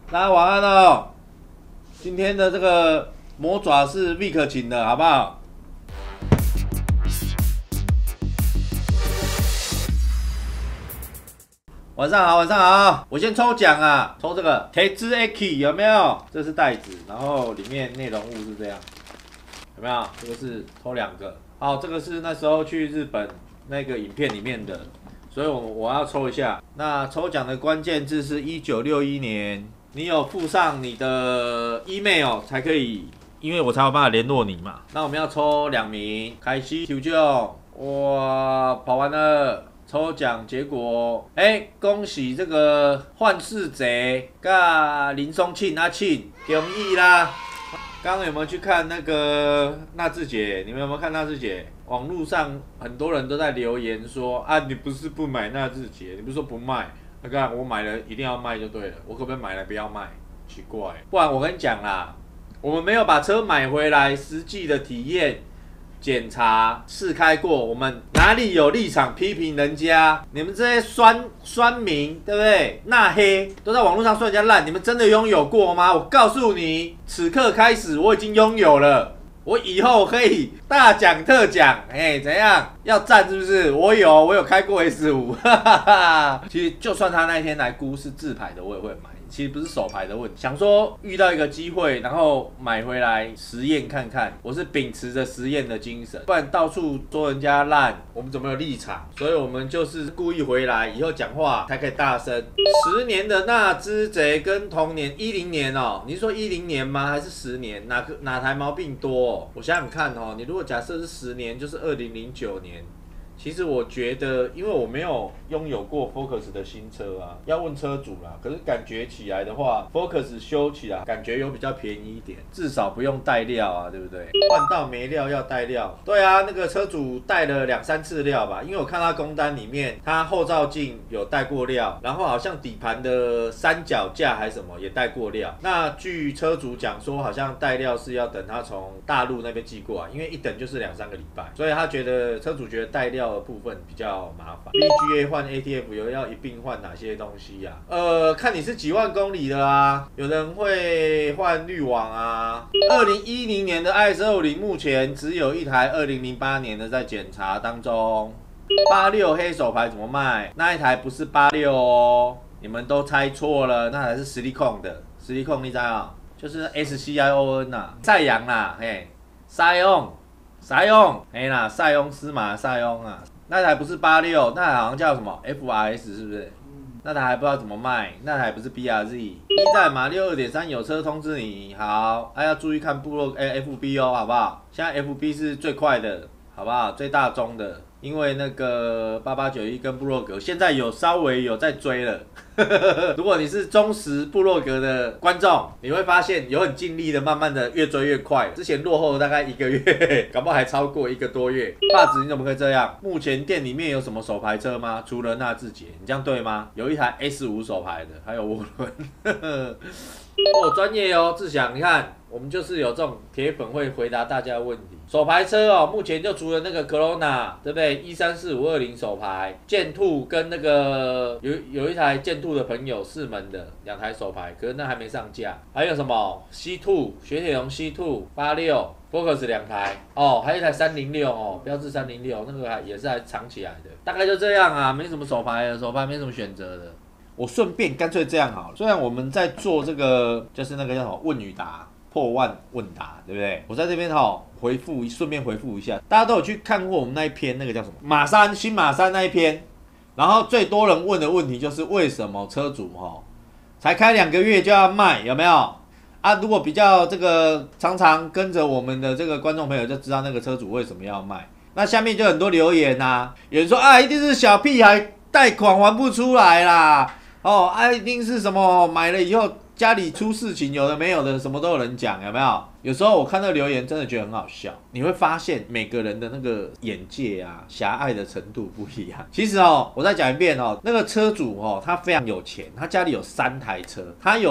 大家晚安哦。今天的这个魔爪是 Vic 请的，好不好？晚上好，晚上好。我先抽奖啊，抽这个铁之 Aki 有没有？这是袋子，然后里面内容物是这样，有没有？这个是抽2个。好，这个是那时候去日本那个影片里面的，所以我要抽一下。那抽奖的关键字是1961年，你有附上你的 email 才可以，因为我才有办法联络你嘛。那我们要抽2名，凯西 Q 救，哇，跑完了。抽奖结果，恭喜这个幻世贼跟林松庆阿庆，恭喜啦！刚刚有没有去看那个纳智姐？你们有没有看纳智姐？网络上很多人都在留言说啊，你不是不买纳智姐，你不是说不卖？那个我买了一定要卖就对了，我可不可以买了不要卖？奇怪，不然我跟你讲啦，我们没有把车买回来，实际的体验。检查试开过，我们哪里有立场批评人家？你们这些酸民，对不对？那黑都在网络上说人家烂，你们真的拥有过吗？我告诉你，此刻开始我已经拥有了，我以后可以大奖特奖，怎样？要赞是不是？我有开过 S5， 哈哈哈。其实就算他那一天来估是自排的，我也会买。其实不是手牌的问题，想说遇到一个机会，然后买回来实验看看。我是秉持着实验的精神，不然到处说人家烂，我们怎么有立场？所以我们就是故意回来，以后讲话才可以大声。10年的那只贼跟同年10年哦，你是说10年吗？还是10年？哪台毛病多哦？我想想看哦，你如果假设是10年，就是2009年。其实我觉得，因为我没有拥有过 Focus 的新车啊，要问车主啦。可是感觉起来的话 ，Focus 修起来感觉有比较便宜一点，至少不用带料啊，对不对？换到没料要带料，对啊，那个车主带了2、3次料吧，因为我看他工单里面，他后照镜有带过料，然后好像底盘的三脚架还是什么也带过料。那据车主讲说，好像带料是要等他从大陆那边寄过来，因为一等就是2、3个礼拜，所以他觉得车主觉得带料的部分比较麻烦。VGA 换 ATF 有要一并换哪些东西呀？看你是几万公里的啊，有人会换滤网啊。2010年的 IS-250目前只有一台2008年的在检查当中。86黑手牌怎么卖？那一台不是86哦，你们都猜错了，那台是实力控的。实力控你知道？就是 SCION 呐，赛扬啦，赛翁，啦，塞翁失马塞翁啊。那台不是86，那台好像叫什么 FRS 是不是？那台还不知道怎么卖，那台不是 BRZ。一代马力 2.3 有车通知你，好，要注意看部落FB 哦，好不好？现在 FB 是最快的，好不好？最大宗的。因为那个8891跟部落格现在稍微有在追了，如果你是忠实部落格的观众，你会发现有很尽力的，慢慢的越追越快。之前落后大概1个月，搞不好还超过1个多月。爸子你怎么可以这样？目前店里面有什么手牌车吗？除了纳智捷，你这样对吗？有一台 S5 手牌的，还有涡轮。专业哦，志祥，你看我们就是有这种铁粉会回答大家的问题。手牌车哦，目前就除了那个 Corona， 对不对？134520手牌，剑兔跟那个有一台剑兔的朋友4门的2台手牌，可是那还没上架。还有什么 C2 雪铁龙 C2 86 Focus 2台哦，还有一台306哦，标致306，那个也是还藏起来的。大概就这样啊，没什么手牌的，手牌没什么选择的。我顺便干脆这样好了，虽然我们在做这个就是那个叫什么问与答破万问答，对不对？我在这边顺便回复一下，大家都有去看过我们那一篇那个叫什么新马三那一篇，然后最多人问的问题就是为什么车主才开2个月就要卖，有没有？啊，如果比较这个常常跟着我们的这个观众朋友就知道那个车主为什么要卖。那下面就很多留言啊，有人说啊，一定是小屁孩贷款还不出来啦。一定是什么买了以后家里出事情，有的没有的，什么都有人讲，有没有？有时候我看到留言真的觉得很好笑，你会发现每个人的那个眼界啊、狭隘的程度不一样。其实我再讲一遍那个车主他非常有钱，他家里有3台车，他有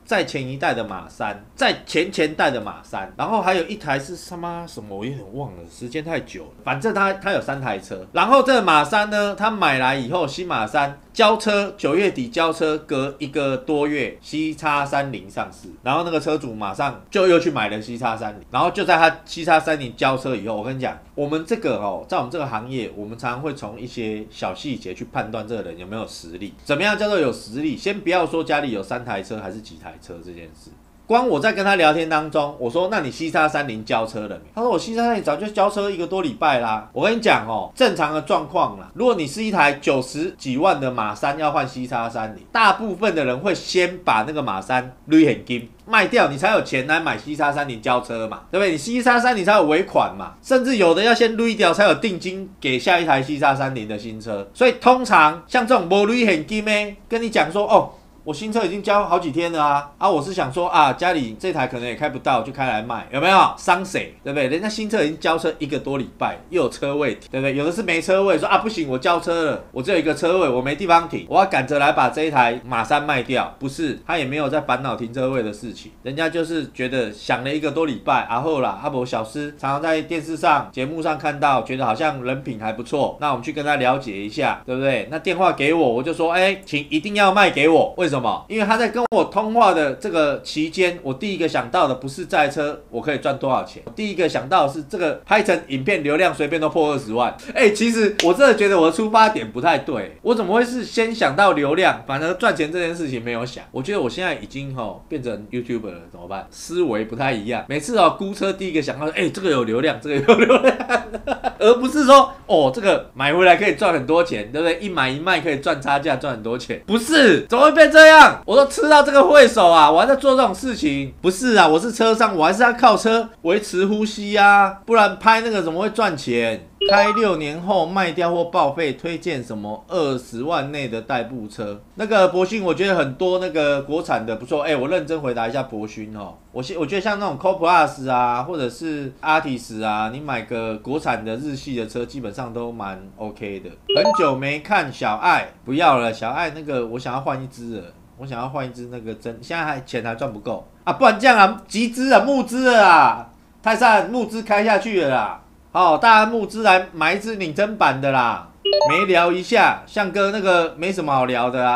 再前一代的马三，再前代的马三，然后还有一台是他妈什么我有点忘了，时间太久了，反正他有3台车。然后这个马三呢，他买来以后，新马三交车9月底交车，隔1个多月 CX30 上市，然后那个车主马上就又去买了 CX30，然后就在他 CX30 交车以后，我跟你讲，我们这个在我们这个行业，我们常常会从一些小细节去判断这个人有没有实力。怎么样叫做有实力？先不要说家里有3台车还是几台车这件事。光我在跟他聊天当中，我说：“那你 CX30 交车了没？”他说：“我 CX30 早就交车1个多礼拜啦。”我跟你讲正常的状况啦，如果你是一台90几万的马三要换 CX30，大部分的人会先把那个马三累现金卖掉，你才有钱来买 CX30 交车嘛，对不对？你 CX30 才有尾款嘛，甚至有的要先累掉才有定金给下一台 CX30 的新车。所以通常像这种没累现金的，跟你讲说我新车已经交好几天了我是想说家里这台可能也开不到，就开来卖，有没有？伤谁？对不对？人家新车已经交车1个多礼拜，又有车位停，对不对？有的是没车位，说不行，我交车了，我只有1个车位，我没地方停，我要赶着来把这一台马三卖掉。不是，他也没有在烦恼停车位的事情，人家就是觉得想了1个多礼拜，后啦，我小师常常在电视上节目上看到，觉得好像人品还不错，那我们去跟他了解一下，对不对？那电话给我就说，请一定要卖给我，为什么？因为他在跟我通话的这个期间，我第一个想到的不是这台车我可以赚多少钱，我第一个想到的是这个拍成影片流量随便都破20万。其实我真的觉得我的出发点不太对，我怎么会是先想到流量，反而赚钱这件事情没有想？我觉得我现在已经变成 YouTuber 了，怎么办？思维不太一样，每次估车第一个想到这个有流量，这个有流量而不是说这个买回来可以赚很多钱，对不对？一买一卖可以赚差价，赚很多钱，不是？怎么会变这样？我都吃到这个会手我还在做这种事情，不是我是车商，我还是要靠车维持呼吸不然拍那个怎么会赚钱？开6年后卖掉或报废，推荐什么20万内的代步车？那个博勋，我觉得很多那个国产的不错。我认真回答一下博勋我觉得像那种 Co-Plus 或者是 Artis 你买个国产的日系的车，基本上都蛮 OK 的。很久没看小爱，不要了，小爱那个我想要换一只了。我想要换一只那个现在钱还赚不够不然这样集资募资了泰山募资开下去了啦。大家募资来买一只拟真版的啦。没聊一下，象哥那个没什么好聊的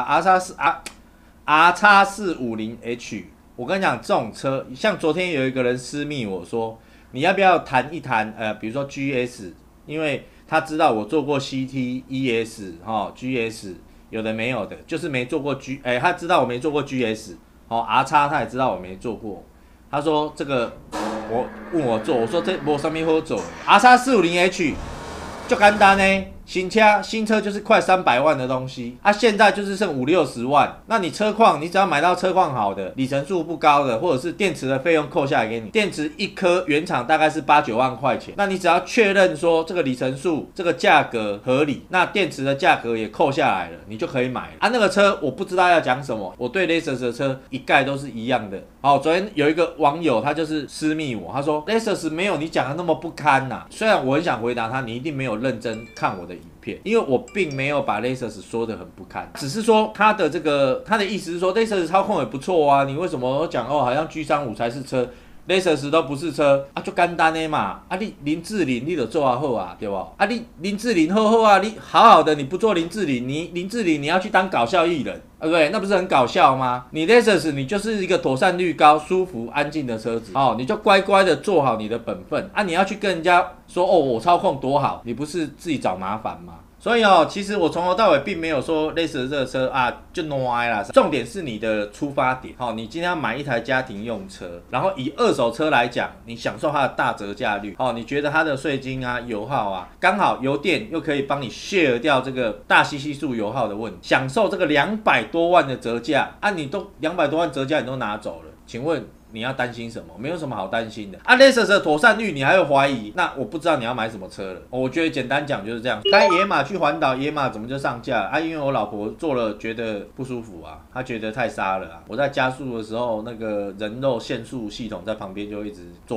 R450H， 我跟你讲，这种车，像昨天有一个人私密我说，你要不要谈一谈比如说 GS， 因为他知道我做过 CT、ES、GS。有的没有的，就是没做过他知道我没做过 GS，R 叉他也知道我没做过。他说这个我问我做，我说这没什么好做。R 叉450H 就简单呢，新车就是快300万的东西现在就是剩50-60万。那你车况，你只要买到车况好的，里程数不高的，或者是电池的费用扣下来给你，电池1颗原厂大概是8-9万块钱，那你只要确认说这个里程数这个价格合理，那电池的价格也扣下来了，你就可以买了那个车我不知道要讲什么，我对 Lexus 的车一概都是一样的。昨天有一个网友他就是私密我，他说 Lexus 没有你讲的那么不堪虽然我很想回答他，你一定没有认真看我的影片，因为我并没有把 Lexus 说得很不堪，只是说他的意思是说 Lexus 操控也不错你为什么讲好像 G35 才是车，Lexus 都不是车就简单的嘛你林志玲你就做好对不你林志玲好你好好的你不做林志玲，林志玲你要去当搞笑艺人对不对？那不是很搞笑吗？你 Lexus 你就是一个妥善率高、舒服、安静的车子你就乖乖的做好你的本分你要去跟人家说我操控多好，你不是自己找麻烦吗？所以其实我从头到尾并没有说类似的这个车就 no I 啦。重点是你的出发点你今天要买一台家庭用车，然后以二手车来讲，你享受它的大折价率你觉得它的税金油耗刚好油电又可以帮你 share 掉这个大吸气数油耗的问题，享受这个200多万的折价你都200多万折价你都拿走了，请问你要担心什么？没有什么好担心的Lexus 的妥善率你还会怀疑，那我不知道你要买什么车了我觉得简单讲就是这样，开野马去环岛，野马怎么就上架因为我老婆坐了觉得不舒服她觉得太沙了我在加速的时候那个人肉限速系统在旁边就一直作动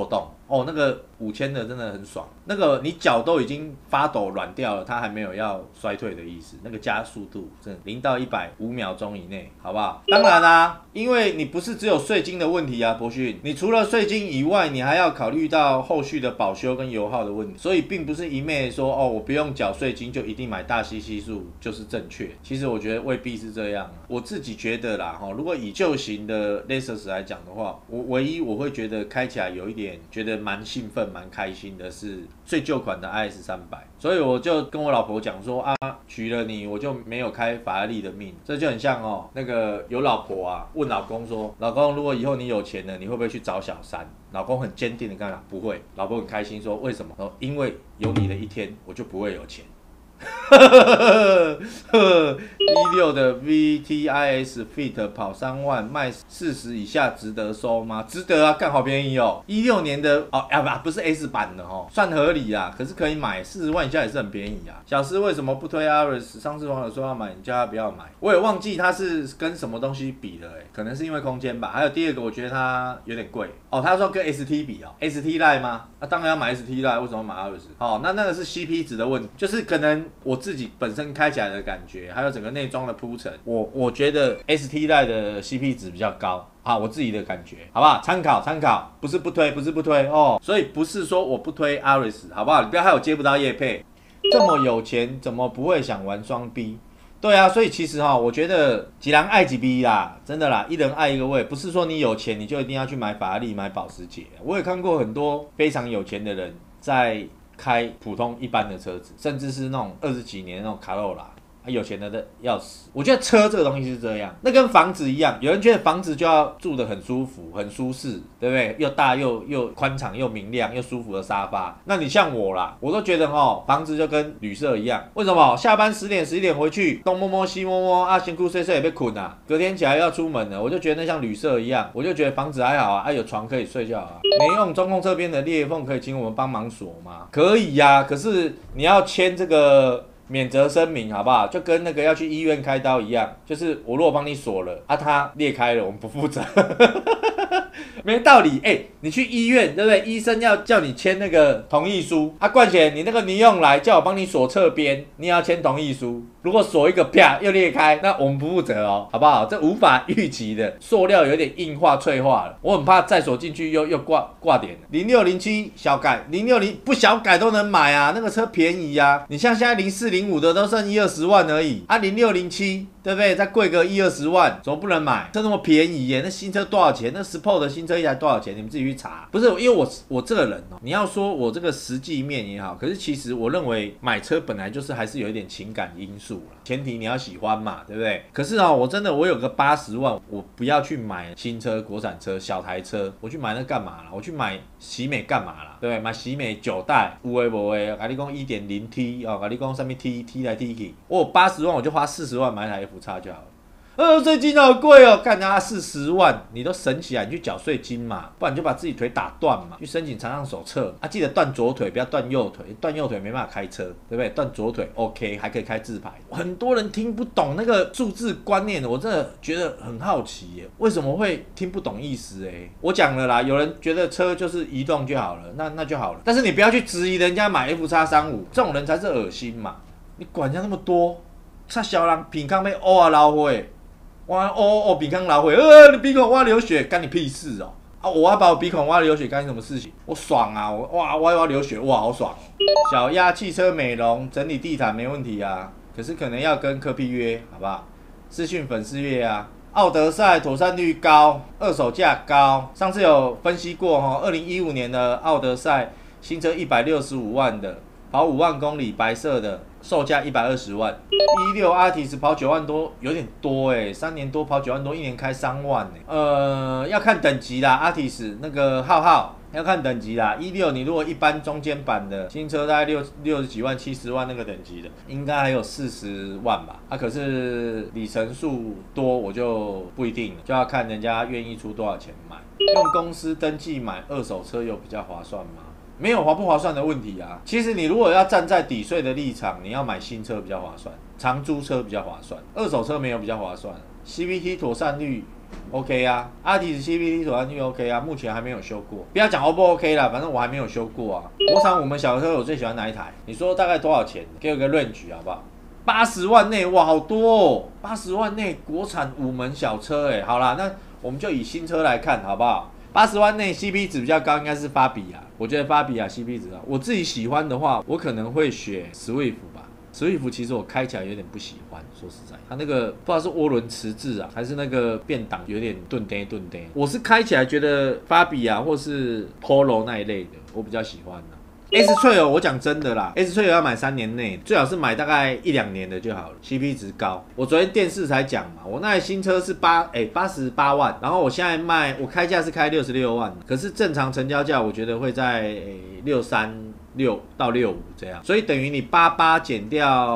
哦，那个5000的真的很爽，那个你脚都已经发抖软掉了，它还没有要衰退的意思，那个加速度真的0到100 5秒钟以内，好不好？当然啦，因为你不是只有税金的问题啊，博勋，你除了税金以外，你还要考虑到后续的保修跟油耗的问题，所以并不是一昧说哦，我不用缴税金就一定买大 CC 数就是正确。其实我觉得未必是这样，我自己觉得啦，如果以旧型的 Lexus 来讲的话，唯一我会觉得开起来有一点觉得蛮兴奋、蛮开心的是最旧款的 IS300，所以我就跟我老婆讲说啊，娶了你我就没有开法拉利的命，这就很像那个有老婆啊问老公说，老公如果以后你有钱了，你会不会去找小三？老公很坚定的跟他讲不会，老婆很开心说为什么？因为有你的一天我就不会有钱。16的 VTIS Fit 跑3万，卖40以下值得收吗？值得啊，干好便宜哦。16年的不是 S 版的算合理啊，可是可以买40万以下也是很便宜啊。小施为什么不推 Aris？ 上次网友说要买，你叫他不要买，我也忘记他是跟什么东西比了可能是因为空间吧。还有第二个，我觉得它有点贵他说跟 ST 比ST Line 吗？当然要买 ST Line， 为什么买 Aris？那个是 CP 值的问题，就是可能我自己本身开起来的感觉，还有整个内装的铺陈，我觉得 ST Line 的 CP 值比较高我自己的感觉，好不好？参考，不是不推所以不是说我不推 Aris， 好不好？你不要害我接不到业配，这么有钱怎么不会想玩双 B？对啊，所以其实我觉得几人爱几 B 啦，真的啦，一人爱一个味，不是说你有钱你就一定要去买法拉利、买保时捷。我也看过很多非常有钱的人在开普通一般的车子，甚至是那种20几年那种卡罗拉，有钱的要死。我觉得车这个东西是这样，那跟房子一样，有人觉得房子就要住得很舒服、很舒适，对不对？又大又宽敞又明亮又舒服的沙发。那你像我啦，我都觉得房子就跟旅社一样。为什么？下班10点11点回去，东摸摸西摸摸辛苦睡睡也被困啊，隔天起来要出门了，我就觉得那像旅社一样。我就觉得房子还好有床可以睡觉没用中控侧边的裂缝可以请我们帮忙锁吗？可以呀，可是你要签这个免责声明好不好？就跟那个要去医院开刀一样，就是我如果帮你锁了它裂开了，我们不负责。没道理你去医院对不对？医生要叫你签那个同意书冠贤，你那个你用来叫我帮你锁侧边，你也要签同意书。如果锁一个啪又裂开，那我们不负责好不好？这无法预期的，塑料有点硬化脆化了，我很怕再锁进去又挂点了。0607小改，060不小改都能买那个车便宜你像现在04、05的都剩10-20万而已0607对不对？再贵个10-20万，怎么不能买？这那么便宜耶？那新车多少钱？那Sport的新车一台多少钱？你们自己去查。不是因为我这个人你要说我这个实际面也好，可是其实我认为买车本来就是还是有一点情感因素啦，前提你要喜欢嘛，对不对？可是我有个80万，我不要去买新车、国产车、小台车，我去买那干嘛啦？我去买喜美干嘛啦？对不对？买喜美9代，有的没的，跟你讲 1.0T 跟你讲什么 T 来 T 去，我有80万，我就花40万买台 F 叉就好了。税金好贵干他40万，你都省起来，你去缴税金嘛，不然你就把自己腿打断嘛，去申请残障手册记得断左腿，不要断右腿，断右腿没办法开车，对不对？断左腿 OK， 还可以开自排。很多人听不懂那个数字观念的，我真的觉得很好奇耶，为什么会听不懂意思我讲了啦，有人觉得车就是移动就好了，那就好了，但是你不要去质疑人家买 FX35， 这种人才是恶心嘛，你管人家那么多，差小人鼻孔要乌老花。我鼻孔老血，你鼻孔挖流血，干你屁事我要把我鼻孔挖流血，干你什么事情？我爽我要流血，好爽小鸭汽车美容整理地毯没问题可是可能要跟柯 P 约，好不好？私讯粉丝约奥德赛妥善率高，二手价高，上次有分析过2015年的奥德赛新车165万的，跑5万公里，白色的，售价120万。16 Artis 跑9万多，有点多3年多跑9万多，一年开3万要看等级啦 ，Artis 那个浩要看等级啦。16你如果一般中间版的新车，大概60几万、70万那个等级的，应该还有40万吧。可是里程数多，我就不一定了，就要看人家愿意出多少钱买。用公司登记买二手车有比较划算吗？没有划不划算的问题其实你如果要站在抵税的立场，你要买新车比较划算，长租车比较划算，二手车没有比较划算。CVT 妥善率 OK 啊，阿提斯 CVT 锁上去 OK 啊，目前还没有修过。不要讲 O 不 OK 啦，反正我还没有修过啊。国产我们小车我最喜欢哪一台？你说大概多少钱？给我个 range 好不好？80万内，哇，好多哦！80万内国产5门小车，哎，好啦，那我们就以新车来看好不好？80万内 CP 值比较高，应该是法比亚。我觉得法比亚 CP 值啊，我自己喜欢的话，我可能会选 Swift 吧。Swift 其实我开起来有点不喜欢，说实在，它那个不知道是涡轮迟滞啊，还是那个变档有点顿呆。我是开起来觉得法比亚或是 Polo 那一类的，我比较喜欢的。S Trail 我讲真的啦 ，S Trail 要买3年内，最好是买大概1-2年的就好了 ，CP 值高。我昨天电视才讲嘛，我那台新车是88万，然后我现在卖，我开价是开66万，可是正常成交价我觉得会在63、6到65这样，所以等于你88减掉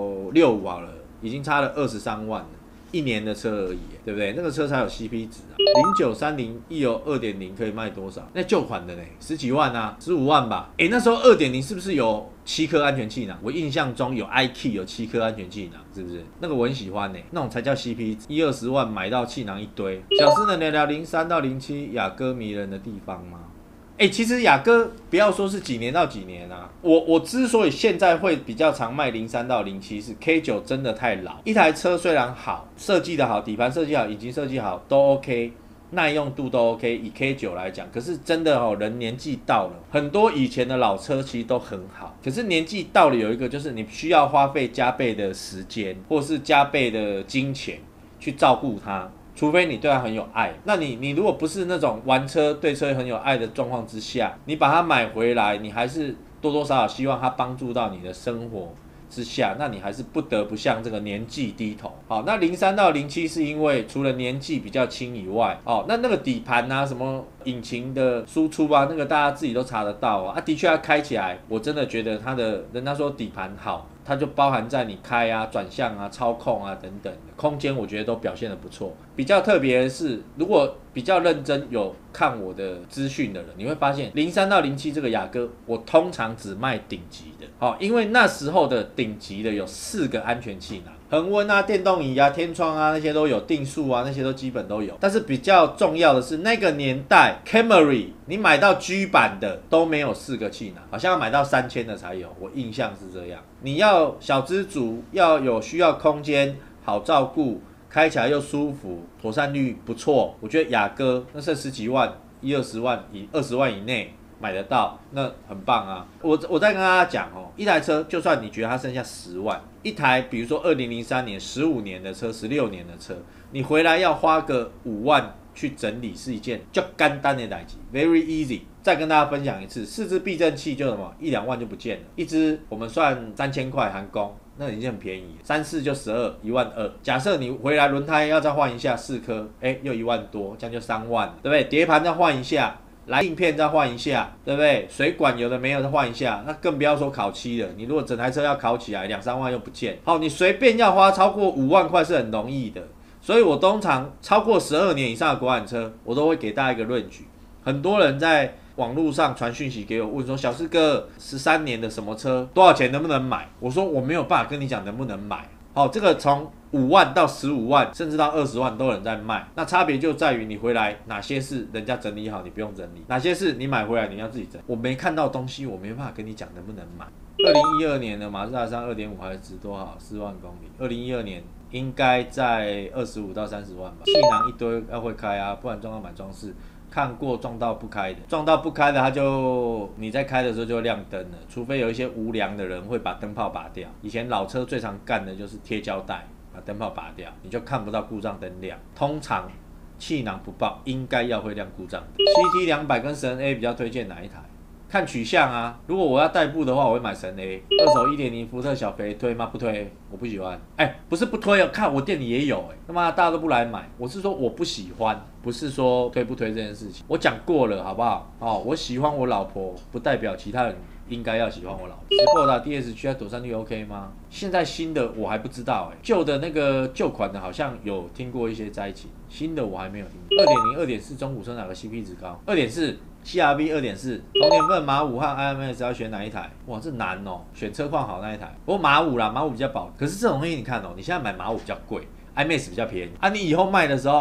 65好了，已经差了23万了。1年的车而已，对不对？那个车才有 CP 值啊。0930一油 2.0 可以卖多少？那旧款的呢？10几万啊，15万吧。那时候 2.0 是不是有7颗安全气囊？我印象中有 iKey 有7颗安全气囊，是不是？那个我很喜欢呢，那种才叫 CP 值。10-20万买到气囊一堆。小师能聊聊03到07雅阁迷人的地方吗？其实雅阁不要说是几年到几年啊，我之所以现在会比较常卖03到07是 K9 真的太老，一台车虽然好，设计的好，底盘设计好，引擎设计好都 OK， 耐用度都 OK， 以 K9 来讲，可是真的人年纪到了，很多以前的老车其实都很好，可是年纪到了有一个就是你需要花费加倍的时间或是加倍的金钱去照顾它。除非你对它很有爱，那你如果不是那种玩车对车很有爱的状况之下，你把它买回来，你还是多多少少希望它帮助到你的生活之下，那你还是不得不向这个年纪低头。好，那03到07是因为除了年纪比较轻以外，那个底盘啊，什么引擎的输出啊，那个大家自己都查得到啊。的确它开起来，我真的觉得它的人家说底盘好。它就包含在你开啊、转向啊、操控啊等等的空间，我觉得都表现得不错。比较特别的是，如果比较认真有看我的资讯的人，你会发现03到07这个雅阁，我通常只卖顶级的，因为那时候的顶级的有4个安全气囊。恒温啊、电动椅啊、天窗啊那些都有，定速啊那些都基本都有。但是比较重要的是，那个年代 Camry 你买到 G 版的都没有4个气囊，好像要买到3000的才有，我印象是这样。你要小资族，要有需要空间、好照顾、开起来又舒服、妥善率不错，我觉得雅阁那是10几万、10-20万20万以内。买得到，那很棒啊！我再跟大家讲一台车，就算你觉得它剩下10万，一台比如说2003年15年的车、16年的车，你回来要花个5万去整理，是一件就简单的代志 ，very easy。再跟大家分享一次，4支避震器就什么1-2万就不见了，一支我们算3000块含工。那已经很便宜，3-4就12，12000。假设你回来轮胎要再换一下4颗，又1万多，这样就3万了，对不对？碟盘再换一下。来镜片再换一下，对不对？水管有的没有再换一下，那更不要说烤漆了。你如果整台车要烤起来，2-3万又不见。好，你随便要花超过5万块是很容易的。所以我通常超过12年以上的国产车，我都会给大家一个range。很多人在网络上传讯息给我，问说小师哥13年的什么车多少钱能不能买？我说我没有办法跟你讲能不能买。好，这个从5万到15万，甚至到20万都有人在卖。那差别就在于你回来哪些是人家整理好，你不用整理；哪些是你买回来你要自己整理。我没看到东西，我没办法跟你讲能不能买。2012年的马自达3 2.5 还值多少？4万公里。2012年应该在25到30万吧。气囊一堆要会开啊，不然装到满装饰。看过撞到不开的，撞到不开的，它就你在开的时候就会亮灯了，除非有一些无良的人会把灯泡拔掉。以前老车最常干的就是贴胶带，把灯泡拔掉，你就看不到故障灯亮。通常气囊不爆，应该要会亮故障灯。CT200 跟神 A 比较推荐哪一台？看取向啊，如果我要代步的话，我会买神 A。二手 1.0 福特小肥推吗？不推，我不喜欢。不是不推哦，看我店里也有他妈大家都不来买。我是说我不喜欢，不是说推不推这件事情。我讲过了，好不好？我喜欢我老婆，不代表其他人应该要喜欢我老婆。Skoda DS 妥善率 OK 吗？现在新的我还不知道旧的那个旧款的好像有听过一些灾情，新的我还没有听过。2.0、2.4中古车哪个 CP 值高？2.4。CRV 2.4，同年份马5和 IMS 要选哪一台？哇，这难哦，选车况好那一台。不过马5啦，马5比较保。可是这种东西你看你现在买马5比较贵，IMS 比较便宜啊。你以后卖的时候，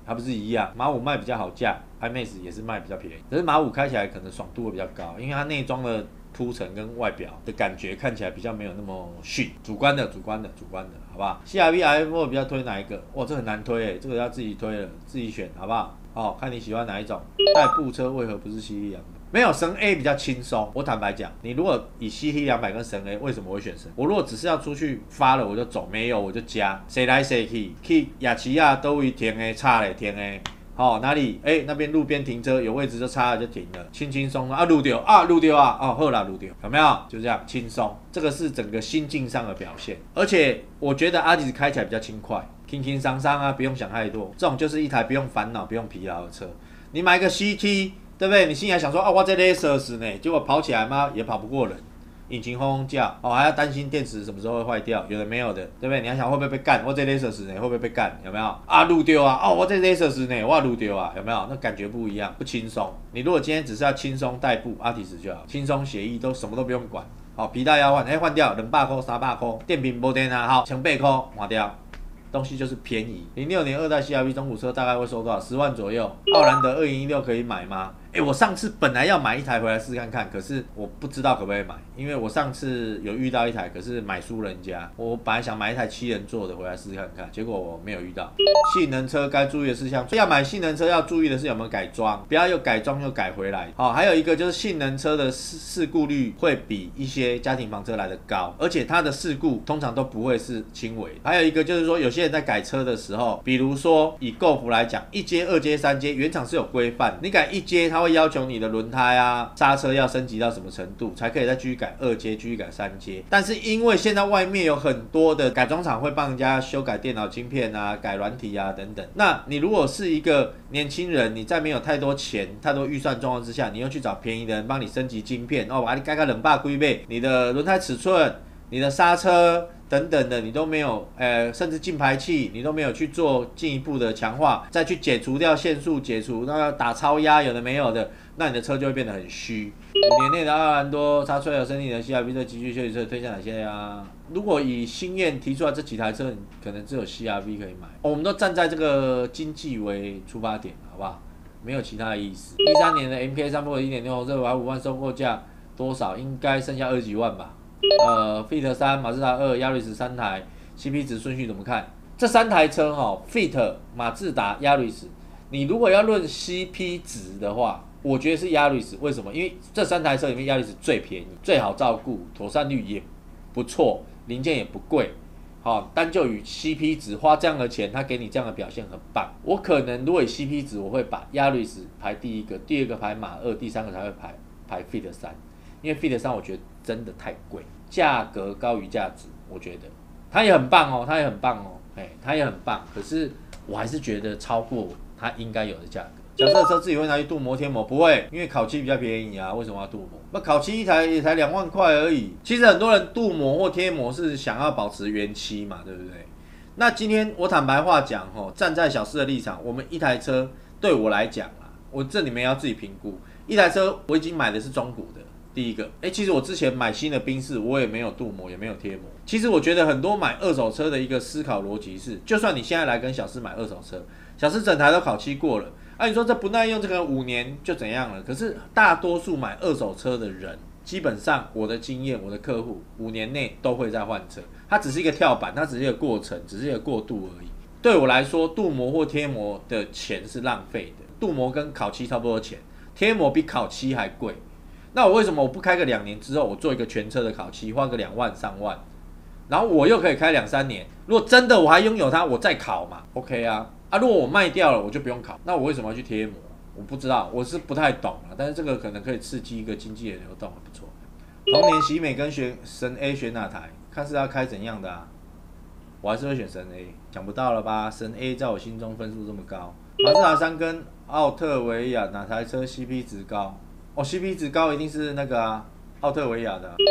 还不是一样？马五卖比较好价，iMax 也是卖比较便宜，可是马五开起来可能爽度会比较高，因为它内装的铺陈跟外表的感觉看起来比较没有那么逊，主观的，好不好 ？CR-V、RF 比较推哪一个？哇，这很难推诶，这个要自己推了，自己选，好不好？哦，看你喜欢哪一种。代步车为何不是 CT200？没有神 A 比较轻松。我坦白讲，你如果以 CT200跟神 A， 为什么会选神？我如果只是要出去发了我就走，没有我就加，谁来谁去雅琪亚都会停 A 差嘞停 A。好、哪里？那边路边停车有位置就插了就停了，轻轻松松啊，路掉啊，哦，好啦，路掉，有没有？就这样轻松，这个是整个心境上的表现。而且我觉得阿迪斯开起来比较轻快，轻轻松松啊，不用想太多，这种就是一台不用烦恼、不用疲劳的车。你买个 CT， 对不对？你心里还想说啊，我这 Lexus 呢，结果跑起来嘛也跑不过人。引擎轰轰叫，还要担心电池什么时候会坏掉，有的没有的，对不对？你还想会不会被干？我这 Lexus 呢会不会被干？有没有啊？路丢啊！我这 Lexus 呢，我路丢啊！有没有？那感觉不一样，不轻松。你如果今天只是要轻松代步，阿提斯就好，轻松写意都什么都不用管。好，皮带要换，换掉200块、300块，电瓶没电啊，好，1800块换掉。东西就是便宜。06年2代 CR-V 中古车大概会收多少？10万左右。奥兰德2016可以买吗？我上次本来要买一台回来试看看，可是我不知道可不可以买，因为我上次有遇到一台，可是买输人家。我本来想买一台7人座的回来试看看，结果我没有遇到。性能车该注意的事项，要买性能车要注意的是有没有改装，不要又改装又改回来。还有一个就是性能车的事故率会比一些家庭房车来的高，而且它的事故通常都不会是轻微。还有一个就是说，有些人在改车的时候，比如说以Golf来讲，1阶、2阶、3阶，原厂是有规范，你改1阶，它会要求你的轮胎啊、刹车要升级到什么程度，才可以再继续改2阶、继续改3阶。但是因为现在外面有很多的改装厂会帮人家修改电脑晶片啊、改软体啊等等，那你如果是一个年轻人，你在没有太多钱、太多预算状况之下，你又去找便宜的人帮你升级晶片，把你改个200几倍，你的轮胎尺寸、你的刹车等等的，你都没有，甚至进排气你都没有去做进一步的强化，再去解除掉限速、解除那打超压，有的没有的，那你的车就会变得很虚。5年内的奥兰多、插吹尔、森林的 CR-V 这极具修理车推荐哪些啊？如果以新燕提出来这几台车，可能只有 CR-V 可以买。我们都站在这个经济为出发点，好不好？没有其他的意思。13年的 MK3 或者 1.6 这5万收购价多少？应该剩下20几万吧。Fit 3、马自达2、亚瑞斯3台 ，CP 值顺序怎么看？这3台车Fit、马自达、亚瑞斯，你如果要论 CP 值的话，我觉得是亚瑞斯。为什么？因为这3台车里面亚瑞斯最便宜、最好照顾，妥善率也不错，零件也不贵。单就以 CP 值花这样的钱，他给你这样的表现很棒。我可能如果以 CP 值，我会把亚瑞斯排第一个，第二个排马2，第3个才会排 Fit 3。因为 Fit 3我觉得真的太贵，价格高于价值，我觉得它也很棒哦，它也很棒，可是我还是觉得超过它应该有的价格。假设车自己会拿去镀膜贴膜，不会，因为烤漆比较便宜啊，为什么要镀膜？那烤漆一台也才2万块而已。其实很多人镀膜或贴膜是想要保持原漆嘛，对不对？那今天我坦白话讲站在小四的立场，我们一台车对我来讲啦，我这里面要自己评估，一台车我已经买的是中古的。第一个，其实我之前买新的宾士，我也没有镀膜，也没有贴膜。其实我觉得很多买二手车的一个思考逻辑是，就算你现在来跟小四买二手车，小四整台都烤漆过了，你说这不耐用，这个5年就怎样了？可是大多数买二手车的人，基本上我的经验，我的客户5年内都会再换车，它只是一个跳板，它只是一个过程，只是一个过渡而已。对我来说，镀膜或贴膜的钱是浪费的，镀膜跟烤漆差不多钱，贴膜比烤漆还贵。那我为什么我不开个2年之后，我做一个全车的烤漆，花个2万3万，然后我又可以开2、3年？如果真的我还拥有它，我再烤嘛 ，OK 啊？如果我卖掉了，我就不用烤，那我为什么要去贴膜？我不知道，我是不太懂了。但是这个可能可以刺激一个经济的流动，不错。同年喜美跟神 A 选哪台？看是要开怎样的啊？我还是会选神 A， 想不到了吧？神 A 在我心中分数这么高。马自达3跟奥特维亚哪台车 CP 值高？CP 值高一定是那个奥特维亚的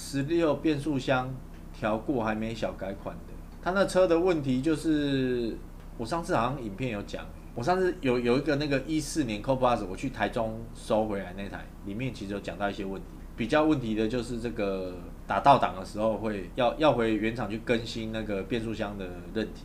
16变速箱调过还没小改款的。他那车的问题就是，我上次好像影片有讲，我上次有一个那个14年 Cobus 我去台中收回来那台，里面其实有讲到一些问题。比较问题的就是这个打倒档的时候要回原厂去更新那个变速箱的韧体，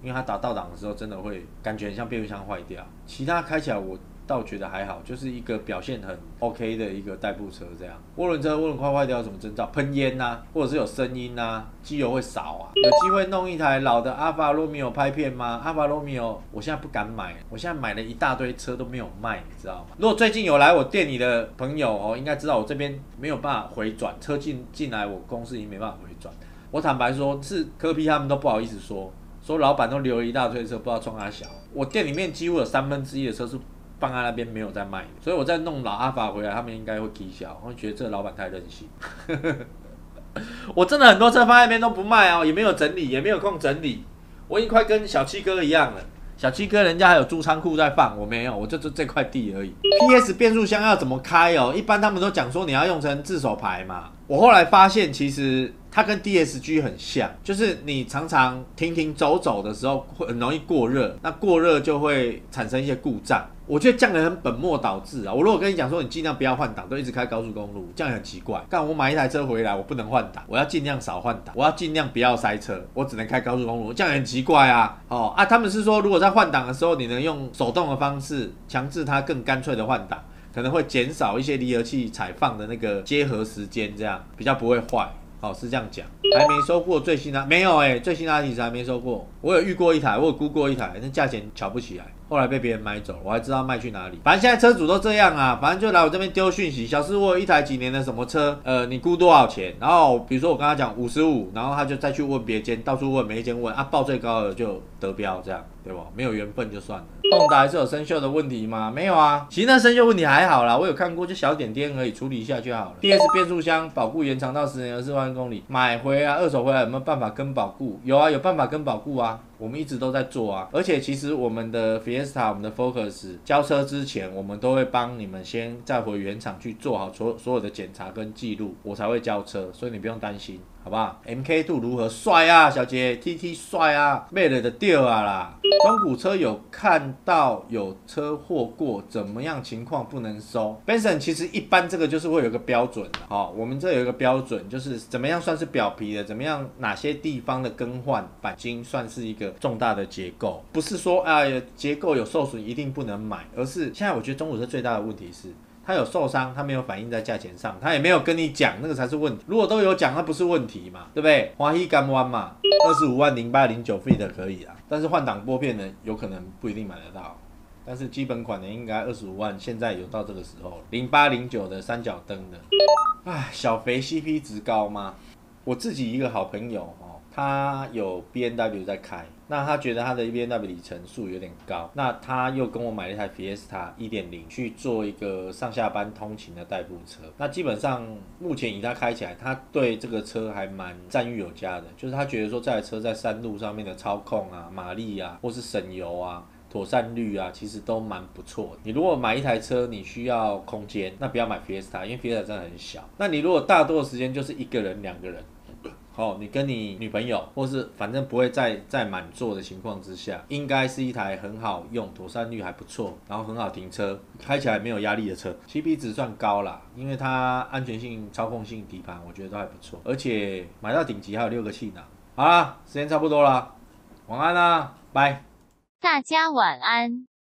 因为它打倒档的时候真的会感觉很像变速箱坏掉。其他开起来我倒觉得还好，就是一个表现很 OK 的一个代步车这样。涡轮车涡轮块坏掉有什么征兆？喷烟啊，或者是有声音啊，机油会少啊。有机会弄一台老的阿法罗密欧拍片吗？阿法罗密欧我现在不敢买，我现在买了一大堆车都没有卖，你知道吗？如果最近有来我店里的朋友哦，应该知道我这边没有办法回转，车进来我公司已经没办法回转。我坦白说，是柯 P 他们都不好意思说老板都留了一大堆车，不知道冲他小。我店里面几乎有1/3的车是放在那边没有在卖的，所以我在弄老阿法回来，他们应该会踢笑，我会觉得这个老板太任性。我真的很多车放在那边都不卖哦，也没有整理，也没有空整理，我已经快跟小七哥一样了。小七哥人家还有租仓库在放，我没有，我就这块地而已。PS 变速箱要怎么开哦？一般他们都讲说你要用成自手排嘛。我后来发现其实它跟 DSG 很像，就是你常常停走的时候会很容易过热，那过热就会产生一些故障。我觉得这样人很本末倒置啊！我如果跟你讲说你尽量不要换挡，都一直开高速公路，这样很奇怪。干我买一台车回来，我不能换挡，我要尽量少换挡，我要尽量不要塞车，我只能开高速公路，这样很奇怪啊！他们是说如果在换挡的时候，你能用手动的方式强制它更干脆的换挡，可能会减少一些离合器踩放的那个结合时间，这样比较不会坏。是这样讲，还没收过最新的，没有最新的阿提斯还没收过。我有遇过一台，我有估过一台，那价钱瞧不起来，后来被别人买走了，我还知道卖去哪里。反正现在车主都这样啊，反正就来我这边丢讯息，小师我有一台几年的什么车，你估多少钱？然后比如说我跟他讲55，然后他就再去问别间，到处问，每一间问啊，报最高的就得标，这样对不？没有缘分就算了。动达还是有生锈的问题吗？没有啊，其实那生锈问题还好啦，我有看过，就小点点而已，处理一下就好了。DS 变速箱保固延长到10年24万公里，买回来二手回来有没有办法跟保固？有啊，有办法跟保固啊。我们一直都在做啊，而且其实我们的 Fiesta、我们的 Focus 交车之前，我们都会帮你们先再回原厂去做好所有的检查跟记录，我才会交车，所以你不用担心。好不好 ？MK2 如何？帅啊，小姐 ，TT 帅啊，妹了的掉啊啦！中古车有看到有车祸过，怎么样情况不能收 ？Benson 其实一般这个就是会有一个标准的，我们这有一个标准，就是怎么样算是表皮的，怎么样哪些地方的更换钣金算是一个重大的结构，不是说结构有受损一定不能买，而是现在我觉得中古车最大的问题是。他有受伤，他没有反映在价钱上，他也没有跟你讲，那个才是问题。如果都有讲，那不是问题嘛，对不对？华裔干弯嘛，25万0809 feet 的可以啦，但是换挡拨片呢，有可能不一定买得到。但是基本款的应该25万，现在有到这个时候0809的三角灯的，小肥 CP 值高吗？我自己一个好朋友他有 B&W 在开，那他觉得他的 B&W 里程数有点高，那他又跟我买了一台 Fiesta 1.0去做一个上下班通勤的代步车。那基本上目前以他开起来，他对这个车还蛮赞誉有加的，就是他觉得说这台车在山路上面的操控啊、马力啊，或是省油啊。妥善率啊，其实都蛮不错的。你如果买一台车，你需要空间，那不要买 Fiesta， 因为 Fiesta 真的很小。那你如果大多的时间就是一个人、2个人，你跟你女朋友，或是反正不会在满座的情况之下，应该是一台很好用、妥善率还不错，然后很好停车、开起来没有压力的车。CP 值算高啦，因为它安全性、操控性、底盘，我觉得都还不错。而且买到顶级还有6个气囊。好啦，时间差不多啦，晚安啦，拜。 大家晚安。